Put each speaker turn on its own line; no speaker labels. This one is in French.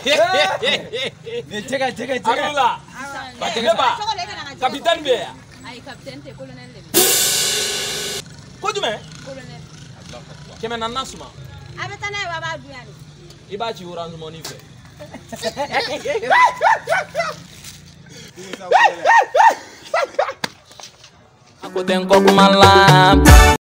Ceka. Alula. Ba. Capitaine be.
Ay capitaine te colonel le.
Ko jume?
Colonel.
Keme na nasuma.
Abetana wa ba duani.
Iba ci orange money fe. Aku tengok malam.